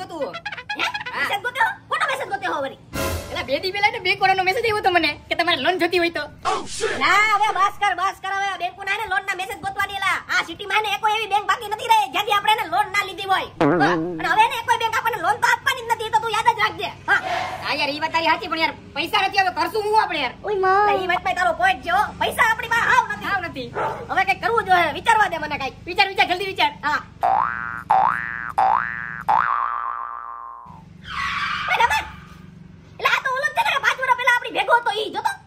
તું મેસેજ ગોત્યો કોનો મેસેજ ગોત્યો હો વરી એલા બે દી પહેલા બેંક વાળાનો મેસેજ આવ્યો તો મને કે તમારે લોન જોતી હોય તો ના હવે બસ કર હવે બેંકો ના લોન ના મેસેજ ગોતવાની એલા આ સિટી માં ને કોઈ એવી બેંક બાકી નથી રહે જ્યાંથી આપણે એને લોન ના લીધી હોય અને હવે ને કોઈ બેંક આપણને લોન તો આપવાની જ નથી તો તું યાદ જ રાખજે હા યાર ઈ વાત તારી સાચી પણ યાર પૈસા નથી હવે કરશું હું આપણે યાર ઓય માં ઈ વાત માં તારો પોઈન્ટ છે હો પૈસા આપણી પાસે હાવ નથી હવે કઈ કરવું જોઈએ વિચારવા દે મને કઈ વિચાર જલ્દી વિચાર હા એલા તો ઓલો તને 5 વર્ષ પહેલા આપણી ભેગો હતો ઈ જોતો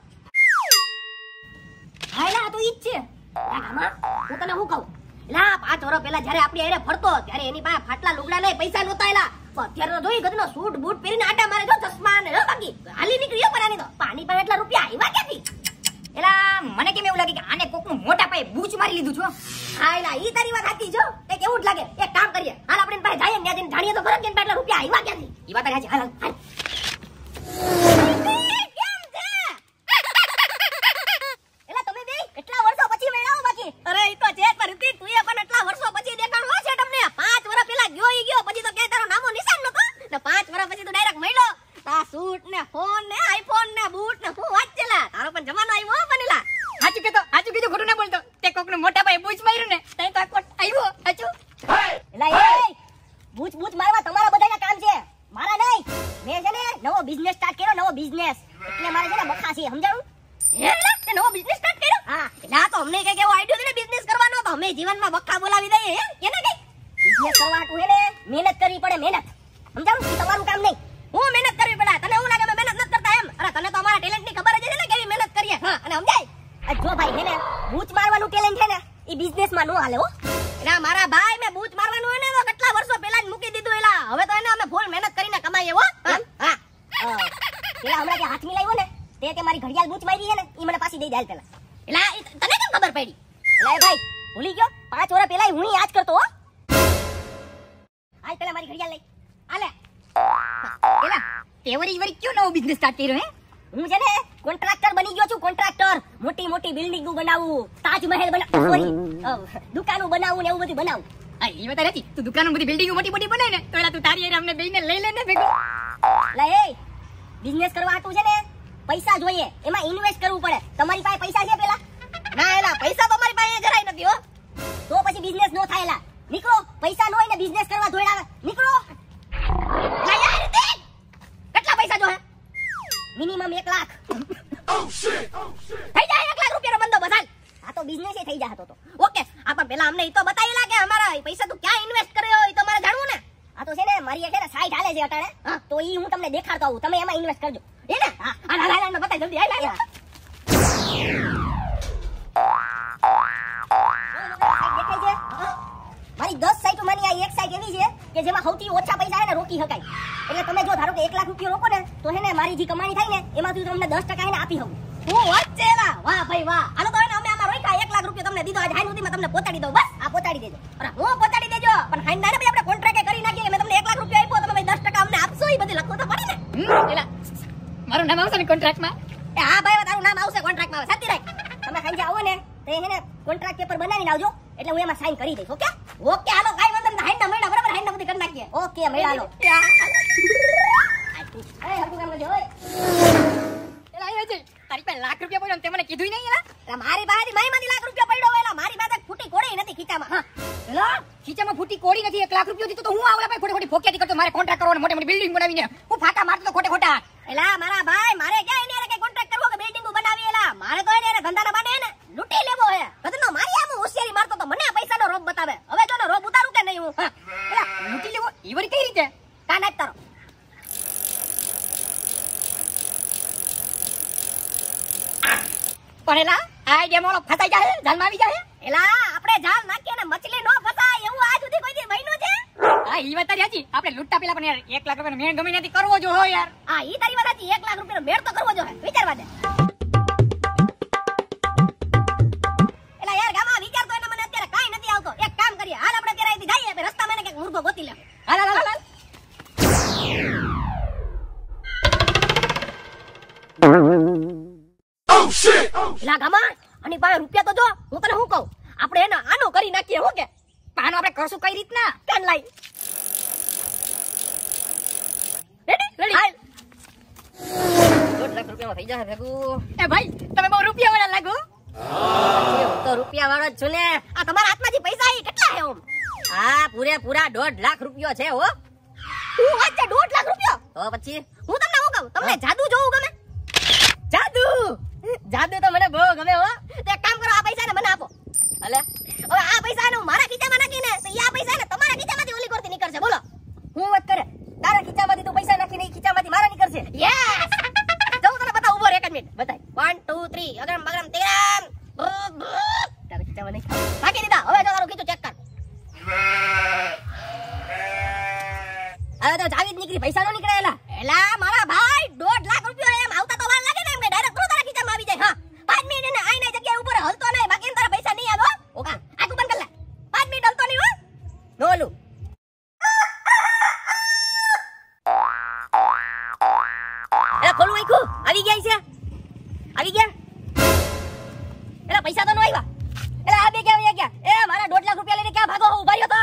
હાયલા તો ઈ જ છે કાકા હું તને શું કહું એલા 5 વર્ષ પહેલા જ્યારે આપણી આરે ફરતો ત્યારે એની પાસે ફાટલા લુગડા નહીં પૈસા નહોતા એલા અત્યારે તો જોઈ ગદનો સૂટ બૂટ પહેરીને આટા મારે જો ચશ્મા ને બાકી હાલી નીકળ્યો પર આની તો પાણી પર એટલા રૂપિયા આવ્યા ક્યાંથી એલા મને કેમ એવું લાગે કે આને કોકનું મોટા પાયે બૂચ મારી લીધું છો હા એલા ઈ તારી વાત સાચી છો કે કેવું જ લાગે એક કામ કરીએ હાલ આપણે પાસે જઈએ ને ત્યાં જાણીએ તો ખરા કે એટલા રૂપિયા આવ્યા ક્યાંથી ઈ વાત સાચી હાલ હાલ બિઝનેસ સ્ટાર્ટ કર્યો નવો બિઝનેસ એટલે મારે છે ને બખાસી સમજાવું હેલા તે નવો બિઝનેસ સ્ટાર્ટ કર્યો હા એટલે આ તો અમને કઈ કેવો આઈડિયો છે ને બિઝનેસ કરવાનો તો અમે જીવનમાં બખા બોલાવી દઈએ હે એને કઈ બિઝનેસ કરવા તું હેલે મહેનત કરવી પડે મહેનત સમજાવું કે તમારું કામ નહીં હું મહેનત કરવી પડે તને એવું લાગે અમે મહેનત નથી કરતા એમ અરે તને તો અમારા ટેલેન્ટ ની ખબર જ છે ને કેવી મહેનત કરીએ હા અને સમજાય આ જો ભાઈ હેને બૂચ મારવાનું ટેલેન્ટ છે ને ઈ બિઝનેસ માં નો હાલે હો એલા મારા ભાઈ મે બૂચ મારવાનું હે ને તો કેટલા વર્ષો પહેલા જ મૂકી દીધું એલા હવે તો એને અમે ફૂલ મહેનત કરીને કમાઈએ હો હા પેલા હમણાં જે હાથ મિલાવ્યો ને તે મારી ઘડિયાળ બૂચ મારી છે ને ઈ મને પાછી દઈ દે પેલા એલા તને કેમ ખબર પડી એલા ભાઈ ભૂલી ગયો 5 વર્ષ પહેલા હું યાદ કરતો હો હાલ પેલા મારી ઘડિયાળ લઈ હાલે એલા તેવરી ક્यों નવો બિઝનેસ સ્ટાર્ટ કર્યો હે હું છે ને કોન્ટ્રાક્ટર બની ગયો છું કોન્ટ્રાક્ટર મોટી મોટી બિલ્ડિંગો બનાવું તાજમહેલ બનાવું સોરી દુકાનો બનાવું ને એવું બધું બનાવું આ ઈ વાત સાચી તું દુકાનો બધી બિલ્ડિંગો મોટી મોટી બનાય ને તો એલા તું તારી અમને બેયને લઈ લે ને ભેગો લા એ બિઝનેસ કરવા આટું છે ને પૈસા જોઈએ એમાં ઇન્વેસ્ટ કરવું પડે તમારી પાસે પૈસા છે પેલા ના એલા પૈસા તો મારી પાસે જરાય નથી હો તો પછી બિઝનેસ નો થાય એલા નીકળો પૈસા ન હોય ને બિઝનેસ કરવા દોડાવે નીકળો લા યાર કેટલા પૈસા જો હે મિનિમમ 1 લાખ થઈ જાય 1 લાખ રૂપિયાનો બંદોબસ્ત હાલ આ તો બિઝનેસ એ થઈ જાતો તો ઓકે આપણ પેલા અમને ઈ તો બતાવી લાગે અમારા પૈસા તું ક્યાં ઇન્વેસ્ટ કર્યો ઈ તો મારે જાણવું ને આ તો છે ને મારી એક છે ને સાઈડ હાલે છે અટાણે તો ઈ હું તમને દેખાડતો આવું તમે એમાં ઇન્વેસ્ટ કરજો હે ને હા હાલ હાલ મને બતાવી જલ્દી હાલ હાલ મારી 10 સાઈટ માની આ એક સાઈટ એવી છે કે જેમાં સૌથી ઓછા પૈસા હે ને રોકી શકાય એટલે તમે જો ધારો કે 1 લાખ રૂપિયા રોકો ને તો હે ને મારી જે કમાણી થાય ને એમાંથી તમને 10% એને આપી શકું હું વચ્ચેલા વાહ ભાઈ વાહ હાલો તો હે ને અમે આમાં રોક્યા 1 લાખ રૂપિયા તમને દીધો આજે હાઈ સુધીમાં તમને પહોંચાડી દઉં બસ આ પહોંચાડી દેજો અરે હું પહોંચાડી દેજો પણ હાઈ ના ભાઈ આપણે કોન્ટ્રાક્ટ કરી નાખીએ કે મેં તમને 1 લાખ રૂપિયા આપ્યો તમે 10% અમને આપશો ઈ બધી લખવું તો પડે ને એલા મારું નામ આવશે ને કોન્ટ્રાક્ટમાં એ હા ભાઈ તારું નામ આવશે કોન્ટ્રાક્ટમાં સાચી રાખ તમે સાંજે આવો ને તો હે ને કોન્ટ્રાક્ટ પેપર બનાવીને આવજો એટલે હું એમાં સાઈન કરી દઈશ ઓકે ઓકે હાલો કાઈ વાંધો નહીં હાઈના મહિના બરાબર હાઈના બધી કરી નાખીએ ઓકે મહિના હાલો એ હરકુ કામ કરજો ઓય એલા એ છે તારી પાસે લાખ રૂપિયા પડ્યો તે મને કીધું નહીં એલા મારી પાસે માઈમાંથી લાખ રૂપિયા પડ્યો એલા મારી પાસે ફૂટી કોડી નથી ખીચામાં હા એલા ખીચામાં ફૂટી કોડી નથી 1 લાખ રૂપિયા દીધો તો હું આવલા ભાઈ ખોટી ફોકેતી કરતો મારે કોન્ટ્રાક્ટ કરવાનો મોટી મોટી બિલ્ડિંગ બનાવીને હું ફાટા મારતો તો ખોટે ખોટા એલા મારા ભાઈ મારે ક્યાં એને કઈ કોન્ટ્રાક્ટ કરવો કે બિલ્ડિંગો બનાવી એલા મારે તો એને ધંધાના બાને ને લૂટી લેવો હે કદનો મારી આમ હોશિયારી મારતો તો મને પૈસાનો રોબ બતાવે હવે જો રોબ ઉતારું કે નહીં હું એલા લૂટી લેવો ઈ વળી કઈ રીતે કા નાખ તારો પણ એલા આ જે મોળો ફસાઈ જાય જાલમાં આવી જાય એલા આપણે જાલ નાખીએ ને મછલી નો ફસાય એવું આજ સુધી કોઈ દી બન્યું છે હા ઈ વાત તારી સાચી આપણે લૂંટા પેલા પણ યાર 1 લાખ રૂપિયાનો મેળ ગમે નથી કરવો જો હો યાર હા ઈ તારી વાત સાચી 1 લાખ રૂપિયાનો મેળ તો કરવો જો હે વિચારવા દે એલા યાર ગામા વિચાર તો એને મને અત્યારે કાઈ નથી આવતો એક કામ કરીએ હાલ આપણે અત્યારે અહીંથી જઈએ બે રસ્તામાં એને કઈક મુર્ગો ગોતી લે હાલ હાલ હાલ Oh shit! એલા ગામા આની પાસે રૂપિયા તો જો હું તને શું કહું આપણે એને આનો કરી નાખીએ હો કે આનો આપણે કરશું કઈ રીતના કાન લાઈ તો થઈ જશે ભેગું. એ ભાઈ તમે બહુ રૂપિયા વાળા લાગો. હું તો રૂપિયા વાળો જ છું ને. આ તમારા હાથમાં જે પૈસા છે કેટલા છે ઓમ? હા પૂરેપૂરા 1.5 લાખ રૂપિયો છે હો. હું વાત છે 1.5 લાખ રૂપિયો? તો પછી હું તમને શું કહું, તમને જાદુ જોવું ગમે? જાદુ જાદુ તો મને બહુ ગમે હો. તો એક કામ કરો, આ પૈસા ને મને આપો. અલે હવે આ પૈસા ને હું મારા ખીચામાં નાખીને તો આ પૈસા ને તમારા ખીચામાંથી ઓલી કરતી નીકળશે. બોલો હું વાત કરે, તારા ખીચામાંથી તું પૈસા નાખીને ઈ ખીચામાંથી મારા નીકળશે. યસ જો તને બતાવું, ઉભો રહે એક મિનિટ બતાય. 1 2 3 અગરમ બગરમ તેરમ. તારા ખીચામાં નહીં નાખી દીધા. હવે જો તારું ખીચું ચેક કર. હવે તો જાવી જ નીકળી, પૈસા નો નીકળેલા. એલા મારા ભાઈ 1.5 લાખ રૂપિયા એમ આવતા તો વાર લાગે ને, એમ કે ડાયરેક્ટ તારા ખીચામાં આવી જાય. હા 5 મિનિટ ને આઈને જગ્યાએ ઉપર હલતો નહીં, બાકી તારા પૈસા નહીં આવે. ઓકા આખું બંધ કર લે. 5 મિનિટ હલતો નહીં હો. નોલું એલા ખોલું આખું આવી ગયા છે. આવી ગયા એલા પૈસા તો ન આવ્યા. એલા આ બે ક્યાં આવી ગયા? એ મારા 1.5 લાખ રૂપિયા લઈને ક્યાં ભાગો હો? ઉભા રહ્યો તો.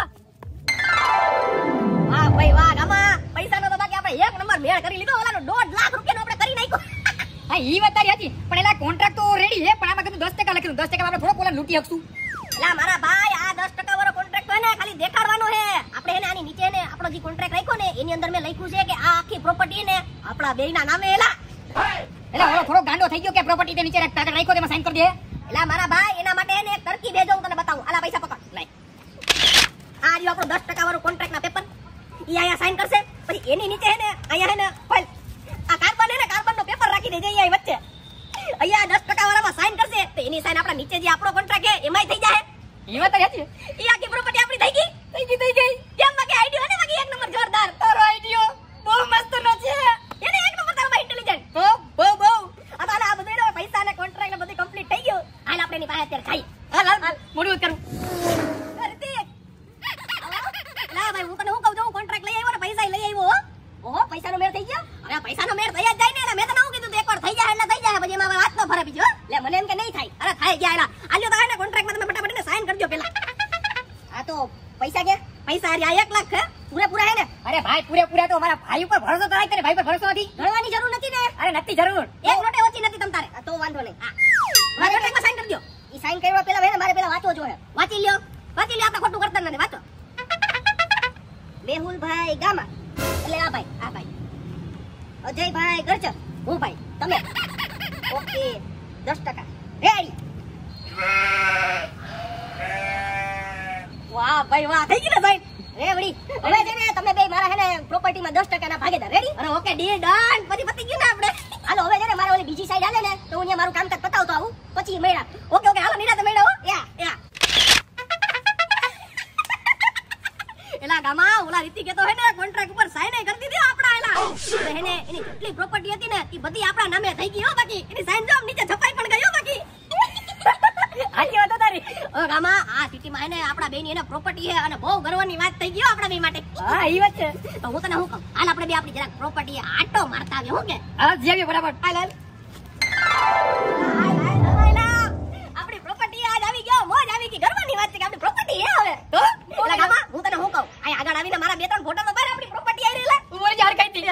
વાહ ભાઈ વાહ, ગામા પૈસાનો તો બાકી આપણે એક નંબર મેળ કરી લીધો. ઓલાનો 1.5 લાખ રૂપિયાનો આપણે કરી નાખ્યો. હા ઈ વાત તારી હતી, પણ એલા કોન્ટ્રાક્ટ તો રેડી છે, પણ આમાં કીધું 10% લખેલું. 10% આપણે થોડોક ઓલા લૂંટી શકશું. એલા મારા ભાઈ આ 10% વાળો કોન્ટ્રાક્ટ હોય ને ખાલી દેખાડવાનો છે. આપણે એને આની નીચે ને આપણો જે કોન્ટ્રાક્ટ રાખ્યો ને એની અંદર મેં લખ્યું છે કે આ આખી પ્રોપર્ટી ને આપણા બેયના નામે. એલા એલા ઓલો થોડો ગાંડો થઈ ગયો કે પ્રોપર્ટી તે નીચે કાગળ રાખ્યો તેમાં સાઈન કરી દે. એલા મારા ભાઈ એના માટે એને એક તરકી ભેજો, હું તને બતાવું. આલા પૈસા પકડ લઈ. આ રહ્યો આપણો 10% વાળો કોન્ટ્રાક્ટ ના પેપર. ઈ આયા સાઈન કરશે, પછી એની નીચે હે ને આયા હે ને ફાઇલ આ કાર્બન હે ને કાર્બન નો પેપર રાખી દેજે અહીંયા વચ્ચે. અહીંયા 10% વાળામાં સાઈન કરશે તો એની સાઈન આપણા નીચે જે આપણો કોન્ટ્રાક્ટ હે એમાંય થઈ જાય. ઈ વાત તારી હતી. ઈ આખી પ્રોપર્ટી આપણી થઈ ગઈ. કેમ બાકી આઈડિયો હે ને બાકી એક નંબર જોરદાર. તારો આઈડિયો બહુ મસ્ત નો છે. એને એક નંબર તારો ઇન્ટેલિજન્ટ. બહુ બહુ બહુ. આ તો આ બધું પૈસા ને કોન્ટ્રાક્ટ ને બધું કમ્પ્લીટ થઈ ગયું. હાલ આપણે એની પાસે અત્યારે ખાઈ. હાલ હાલ મોડું કરું. ના ભાઈ હું તને શું કહું છું, કોન્ટ્રાક્ટ લઈ આવ્યો ને પૈસા લઈ આવ્યો. ઓહો પૈસાનો મેળ થઈ ગયો. હવે પૈસાનો મેળ થઈ જ જાય ને. એટલે મેં તને શું કીધું તું એકવાર થઈ જાય એટલે થઈ જાય, પછી એમાં વાત ન ફરે બીજો. એટલે મને એમ કે નહીં થાય. અરે થાય ગયા. એલા આલ્યો તો ને કોન્ટ્રાક્ટમાં તમે ફટાફટ સાઈન કરજો પેલા. આ તો પૈસા કે પૈસા આ 1 લાખ હે પૂરેપૂરા હે ને. અરે ભાઈ પૂરેપૂરા તો મારા ભાઈ ઉપર ભરોસો તો રાખ. તને ભાઈ પર ભરોસો નથી? ગણવાની જરૂર નથી ને. અરે નથી જરૂર. એક નોટે ઓછી નથી તમ તારે. તો વાંધો નહીં. હા મારા કોન્ટ્રાક્ટમાં સાઈન કરજો. ઈ સાઈન કરવા પહેલા હે ને મારે પહેલા વાંચવો જોઈએ. વાંચી લ્યો આપણે ખોટું કરતા નથી. વાંચો. મેહુલભાઈ ગામા એટલે આ ભાઈ અજયભાઈ ગરચર, હું ભાઈ તમે. Okay 10% ready. વાહ ભાઈ વાહ, થઈ ગઈ ને સાઈન. રેવડી હવે છે ને તમે બે મારા હે ને પ્રોપર્ટીમાં 10% ના ભાગીદાર. રેડી? અરે ઓકે ડીલ ડન. પછી પતી ગયું ને આપણે. હાલો હવે છે ને મારે ઓલી બીજી સાઈડ હાલે ને તો હું અહીંયા મારું કામકાજ પતાવતો આવું પછી મેળા. ઓકે હાલો નિરાતે મેળા હો. યા એલા ગામા ઓલા રીતિ કે તો હે ને કોન્ટ્રાક્ટ ઉપર સાઈન કરી દીધી આપડા. એલા હે ને એની જેટલી પ્રોપર્ટી હતી ને ઈ બધી આપડા નામે થઈ ગઈ હો. બાકી એની સાઈન જો નીચે છપાઈ પણ ગઈ હો. બાકી આજી વાત તારી. ઓ ગામા આ સિટીમાં હે ને આપડા બેની એને પ્રોપર્ટી હે અને બહુ ગર્વની વાત થઈ ગઈ હો આપડા બે માટે. હા ઈ વાત છે. તો હું તને શું કહું, હાલ આપણે બે આપણી જરાક પ્રોપર્ટી આટો મારતા આવીએ. હું કે હા જીવી બરાબર. હાલ આપણી પ્રોપર્ટી આજ આવી ગયો. મોજ આવી ગઈ. ગર્વની વાત છે કે આપણી પ્રોપર્ટી હે હવે. તો એલા ગામા હું તને શું કહું, આ આગળ આવીને મારા 2-3 ફોટો તો બાર આપણી પ્રોપર્ટી આવી રહી. ઉમર જાર કઈ દી.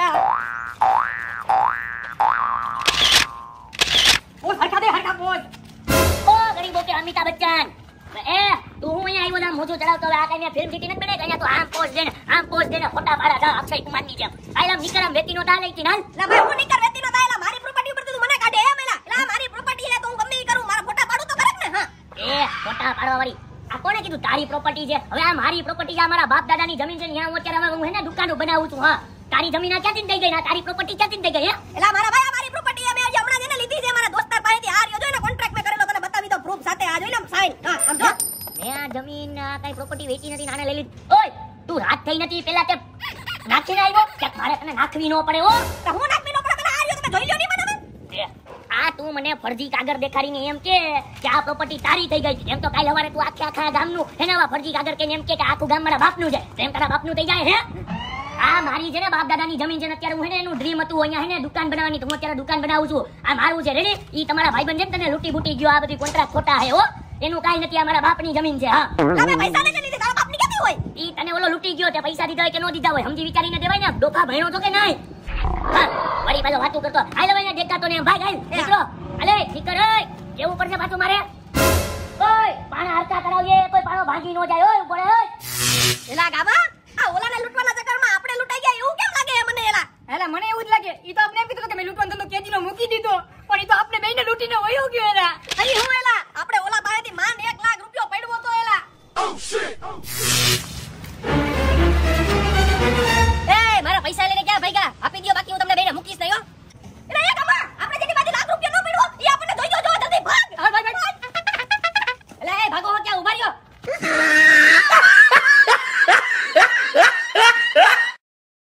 ઓ હરખા દે હરખા બોલ. ઓ ગરીબો કે અમિતાભ બચ્ચન એ તું હું અહીંયા આવ્યો ના મોજું ચડાવતો. હવે આ કઈ ફિલ્મ સિટી નથી બને અહીંયા તો આમ પોસ્ટ દેને ખોટા ભાડા દા અક્ષય કુમાર ની જેમ. આયલા નિકરમ વેતી નો તા લઈ કી નાલ. ના ભાઈ હું નીકળ વેતી નો દાયલા. મારી પ્રોપર્ટી ઉપર તું મને કાઢે હે મેલા. એલા મારી પ્રોપર્ટી હે તો હું ગમે ઈ કરું. મારા ફોટા પાડું તો કરે ને. હા એ ખોટા પાડવા વાળી આ કોને કીધું તારી પ્રોપર્ટી છે? હવે આ મારી પ્રોપર્ટી છે. મારા બાપ દાદાની જમીન છે. અહીંયા હું અત્યારે હું હે ને દુકાનો બનાવું છું. હા તારી જમીન આ ક્યાંથી થઈ ગઈ? ના તારી પ્રોપર્ટી ક્યાંથી થઈ ગઈ? હે એલા મારા ભાઈ મારી પ્રોપર્ટી મેં આજે હમણાં જેને લીધી છે મારા દોસ્તાર પાસેથી. આ રહ્યો જોઈને કોન્ટ્રાક્ટ મેં કરેલો તને બતાવી દો પ્રૂફ સાથે. આ જોઈને સાઈન. હા આમ જો મેં આ જમીન કઈ પ્રોપર્ટી વેચી નથી. નાને લઈ લીધી. ઓય તું રાત થઈ નથી પેલા તે નાખીને આવ્યો કે મારે તને નાખવી ન પડે? ઓ તો હું નાખવી નો પડે. તને આ રહ્યો તમે જોઈ લ્યો ની મને. આ તું મને ફરજી કાગળ દેખાડીને એમ કે આ પ્રોપર્ટી તારી થઈ ગઈ. એમ તો કાલ સવારે તું આખા ગામનું એના ફરજી કાગળ કે એમ કે આખું ગામ મારા બાપનું છે. એમ તારા બાપનું થઈ જાય? હે આ મારી છે ને બાપ દાદાની જમીન છે ને. અત્યારે હું હે ને એનું ડ્રીમ હતું અહીંયા હે ને દુકાન બનાવવાની. તો હું અત્યારે દુકાન બનાવું છું. આ મારું છે. રેડી? ઈ તમારા ભાઈબંધ છે ને તને લૂટી બૂટી ગયો. આ બધી કોન્ટ્રાક્ટ ખોટા હે. હો એનું કાઈ નથી. આ મારા બાપની જમીન છે. હા તમે પૈસા નથી લીધી. તારા બાપની કેતી હોય? ઈ તને ઓલો લૂટી ગયો તે પૈસા દીધા હોય કે નો દીધા હોય સમજી વિચારીને દેવાય ને. ડોફા ભણ્યો તો કે નહીં? હા, વળી પાછો વાતું કરતો હાલ હવે અહીંયા દેખાતો ને એમ ભાગ હાલ નીકળો અલે નીકળ ઓય કેવું પડશે પાછું મારે ઓય પાણા હરકા કરાવજે કોઈ પાણો ભાંગી ન જાય ઓય ઉપર ઓય એલા ગાબા આ ઓલાને લૂંટવાના ચક્કરમાં આપણે લૂંટાઈ